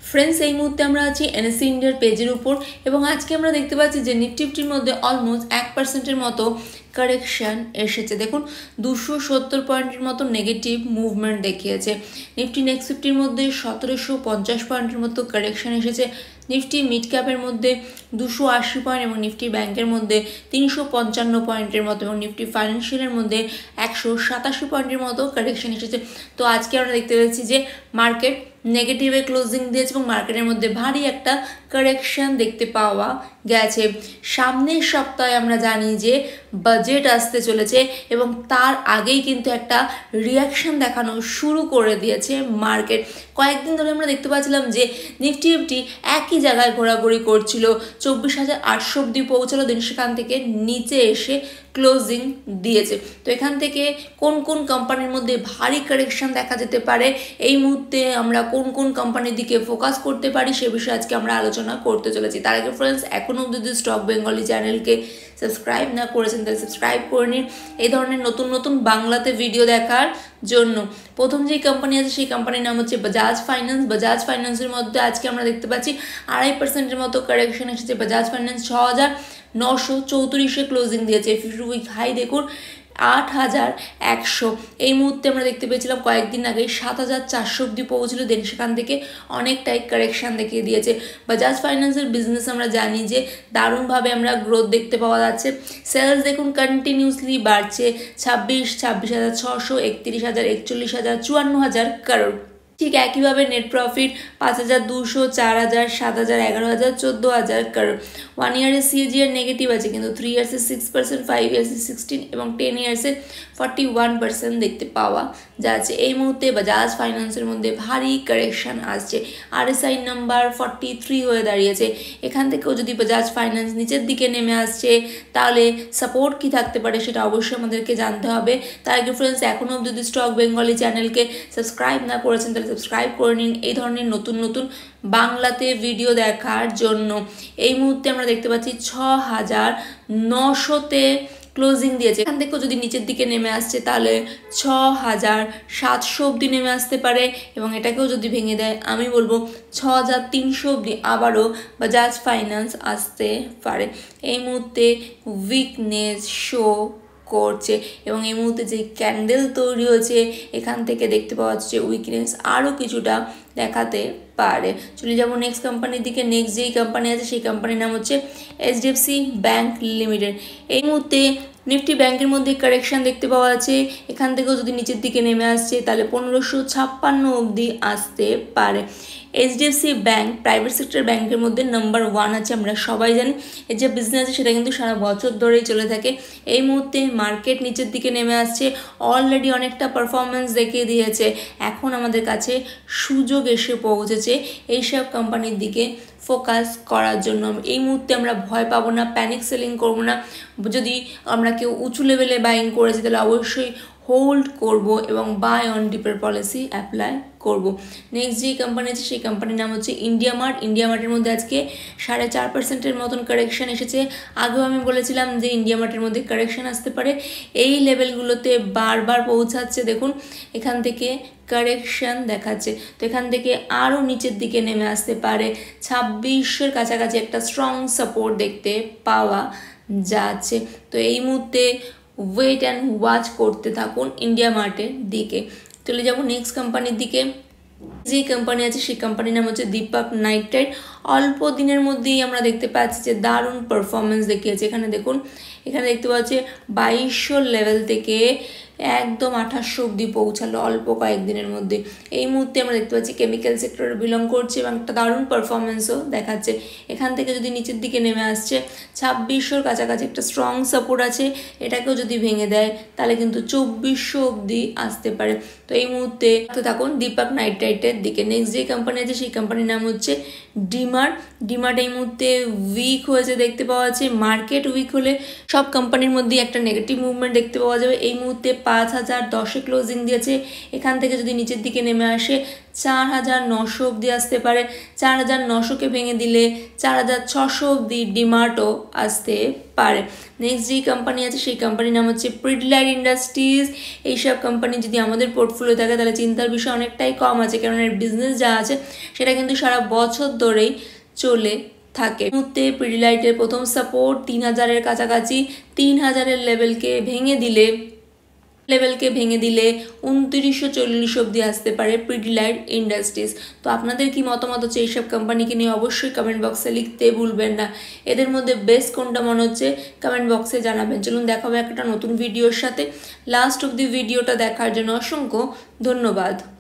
Friends এই মুহূর্তে আমরা আছি এনএসসি ইন্ডিয়ার পেজের উপর এবং আজকে আমরা দেখতে পাচ্ছি যে নিফটি ফিফটির মধ্যে অলমোস্ট 1% এর মতো কারেকশন এসেছে। দেখুন 270 পয়েন্টের মতো নেগেটিভ মুভমেন্ট দেখিয়েছে। নিফটি নেক্সট 50 এর মধ্যে 1750 পয়েন্টের মতো কারেকশন এসেছে। নিফটি মিড ক্যাপের মধ্যে 280 পয়েন্ট এবং নিফটি ব্যাংকের মধ্যে 355 পয়েন্টের মতো এবং নিফটি ফাইন্যান্সিয়ালের মধ্যে 187 পয়েন্টের মতো কারেকশন এসেছে। তো আজকে আমরা দেখতে পাচ্ছি যে মার্কেট নেগেটিভে ক্লোজিং দিয়েছে এবং মার্কেটের মধ্যে ভারী একটা কারেকশন দেখতে পাওয়া গেছে। সামনের সপ্তাহে আমরা জানি যে বাজেট আসতে চলেছে এবং তার আগেই কিন্তু একটা রিয়াকশন দেখানো শুরু করে দিয়েছে মার্কেট। কয়েকদিন ধরে আমরা দেখতে পাচ্ছিলাম যে নিফটি ফিফটি একই জায়গায় ঘোরাঘুরি করছিল, 24,800 অব্দি পৌঁছালো, দিন সেখান থেকে নিচে এসে ক্লোজিং দিয়েছে। তো এখান থেকে কোন কোন কোম্পানির মধ্যে ভারী কারেকশন দেখা যেতে পারে, এই মুহূর্তে আমরা কোন কোন কোম্পানির দিকে ফোকাস করতে পারি সে বিষয়ে আজকে আমরা আলোচনা করতে চলেছি। তার আগে ফ্রেন্ডস এখনও যদি স্টক বেঙ্গলি চ্যানেলকে সাবস্ক্রাইব না করেছেন তাহলে সাবস্ক্রাইব করে নিন এই ধরনের নতুন নতুন বাংলাতে ভিডিও দেখার জন্য। প্রথম যেই কোম্পানি আছে সেই কোম্পানির নাম হচ্ছে বাজাজ ফাইন্যান্স। বাজাজ ফাইন্যান্সের মধ্যে আজকে আমরা দেখতে পাচ্ছি 2.5% মতো কারেকশন এসেছে। বাজাজ ফাইন্যান্স 6,934 ক্লোজিং দিয়েছে। 50 উইক হাই দেখুন 8,100। এই মুহূর্তে আমরা দেখতে পেয়েছিলাম কয়েকদিন আগে 7,400 অব্দি পৌঁছলো, দেন সেখান থেকে অনেকটাই কারেকশান দেখিয়ে দিয়েছে। বাজাজ ফাইন্যান্সের বিজনেস আমরা জানি যে দারুণভাবে আমরা গ্রোথ দেখতে পাওয়া যাচ্ছে। সেলস দেখুন কন্টিনিউসলি বাড়ছে, 26,600, 31,000, 41,000, 54,000 কারোর। ঠিক একইভাবে নেট প্রফিট 5,200, 4,000, 7,000, 11,000, 14,000 কারোর। 1 ইয়ারের সিএজিআর নেগেটিভ আছে কিন্তু 3 ইয়ার্সে 6%, 5 ইয়ার্সে 16 এবং 10 ইয়ার্সে 41% দেখতে পাওয়া যাচ্ছে। এই মুহূর্তে বাজাজ ফাইন্যান্সের মধ্যে ভারী কারেকশন আসছে। আরএসআই নাম্বার 43 হয়ে দাঁড়িয়েছে। এখান থেকেও যদি বাজাজ ফাইন্যান্স নিচের দিকে নেমে আসছে তাহলে সাপোর্ট কি থাকতে পারে সেটা অবশ্যই আমাদেরকে জানতে হবে। তার আগে ফ্রেন্ডস এখনও যদি স্টক বেঙ্গলি চ্যানেলকে সাবস্ক্রাইব না করেছেন তাহলে সাবস্ক্রাইব করে নিন এই ধরনের নতুন নতুন বাংলাতে ভিডিও দেখার জন্য। এই মুহূর্তে আমরা দেখতে পাচ্ছি 6,900-তে ক্লোজিং দিয়েছে। এখান থেকেও যদি নিচের দিকে নেমে আসছে তাহলে 6,700 অব্দি নেমে আসতে পারে এবং এটাকেও যদি ভেঙে দেয় আমি বলবো 6,300 অব্দি আবারও বাজাজ ফাইন্যান্স আসতে পারে। এই মুহূর্তে উইকনেস শো করছে এবং এই মুহূর্তে যে ক্যান্ডেল তৈরি হয়েছে এখান থেকে দেখতে পাওয়া যাচ্ছে উইকনেস আরও কিছুটা দেখাতে পারে। চলে যাবো নেক্সট কোম্পানির দিকে। নেক্সট যেই কোম্পানি আছে সেই কোম্পানির নাম হচ্ছে এইচডিএফসি ব্যাংক লিমিটেড। এই মুহূর্তে নিফটি ব্যাংকের মধ্যে কারেকশন দেখতে পাওয়া যাচ্ছে। এখান থেকেও যদি নিচের দিকে নেমে আসছে তাহলে 1,556 অবধি আসতে পারে। এইচডিএফসি ব্যাংক প্রাইভেট সেক্টর ব্যাংকের মধ্যে নাম্বার 1 আছে, আমরা সবাই জানি। এর যে বিজনেস আছে সেটা কিন্তু সারা বছর ধরেই চলে থাকে। এই মুহূর্তে মার্কেট নিচের দিকে নেমে আসছে, অলরেডি অনেকটা পারফরমেন্স দেখিয়ে দিয়েছে। এখন আমাদের কাছে সুযোগ এসে পৌঁছেছে এইসব কোম্পানির দিকে ফোকাস করার জন্য। এই মুহূর্তে আমরা ভয় পাবো না, প্যানিক সেলিং করবো না। যদি আমরা কেউ উঁচু লেভেলে বাইং করেছি তাহলে অবশ্যই হোল্ড করব এবং বাই অন ডিপের পলিসি অ্যাপ্লাই করব। নেক্সট যে কোম্পানি আছে সেই কোম্পানির নাম হচ্ছে ইন্ডিয়া মার্ট। ইন্ডিয়া মার্টের মধ্যে আজকে 4.5%-এর মতন কারেকশন এসেছে। আগেও আমি বলেছিলাম যে ইন্ডিয়া মার্টের মধ্যে কারেকশন আসতে পারে, এই লেভেলগুলোতে বারবার পৌঁছাচ্ছে। দেখুন এখান থেকে কারেকশন দেখাচ্ছে, তো এখান থেকে আরও নিচের দিকে নেমে আসতে পারে। 2600-এর কাছাকাছি একটা স্ট্রং সাপোর্ট দেখতে পাওয়া যাচ্ছে। তো এই মুহূর্তে ওয়েট অ্যান্ড ওয়াচ করতে থাকুন ইন্ডিয়া মার্টের দিকে। চলে যাব নেক্সট কোম্পানির দিকে। যে কোম্পানি আছে সেই কোম্পানির নাম হচ্ছে দীপক নাইট্রাইট। অল্প দিনের মধ্যেই আমরা দেখতে পাচ্ছি যে দারুণ পারফরমেন্স দেখিয়েছে। এখানে দেখুন, এখানে দেখতে পাচ্ছি 2200 লেভেল থেকে একদম 2800 অব্দি পৌঁছালো অল্প কয়েকদিনের মধ্যে। এই মুহূর্তে আমরা দেখতে পাচ্ছি কেমিক্যাল সেক্টরে বিলং করছে এবং একটা দারুণ পারফরমেন্সও দেখাচ্ছে। এখান থেকে যদি নিচের দিকে নেমে আসছে 2600-এর কাছাকাছি একটা স্ট্রং সাপোর্ট আছে, এটাকেও যদি ভেঙে দেয় তাহলে কিন্তু 2400 অব্দি আসতে পারে। তো এই মুহূর্তে থাকুন দীপক নাইট্রাইটের দিকে। নেক্সট যে কোম্পানি আছে সেই কোম্পানির নাম হচ্ছে ডিমার্ট। ডিমার্ট এই মুহূর্তে উইক হয়েছে দেখতে পাওয়া যাচ্ছে। মার্কেট উইক হলে সব কোম্পানির মধ্যে একটা নেগেটিভ মুভমেন্ট দেখতে পাওয়া যাবে। এই মুহূর্তে 5010-এ ক্লোজিং দিয়েছে। এখান থেকে যদি নিচের দিকে নেমে আসে 4900 অবধি আসতে পারে। 4900কে ভেঙে দিলে 4600 অবধি ডিমার্টও আসতে পারে। নেক্সট যেই কোম্পানি আছে সেই কোম্পানির নাম হচ্ছে পিডিলাইট ইন্ডাস্ট্রিজ। এইসব কোম্পানি যদি আমাদের পোর্টফোলিও থাকে তাহলে চিন্তার বিষয় অনেকটাই কম আছে, কারণ এর বিজনেস যা আছে সেটা কিন্তু সারা বছর ধরেই চলে থাকে। মুহূর্তে পিডিলাইটের প্রথম সাপোর্ট 3000-এর কাছাকাছি। 3000-এর লেভেলকে ভেঙে দিলে 2940 অবধি আসতে পারে পিডিলাইট ইন্ডাস্ট্রিজ। তো আপনাদের কি মতামত হচ্ছে এইসব কোম্পানিকে নিয়ে অবশ্যই কমেন্ট বক্সে লিখতে ভুলবেন না। এদের মধ্যে বেস্ট কোনটা মনে হচ্ছে কমেন্ট বক্সে জানাবেন। চলুন দেখা হবে একটা নতুন ভিডিওর সাথে। লাস্ট অবধি ভিডিওটা দেখার জন্য অসংখ্য ধন্যবাদ।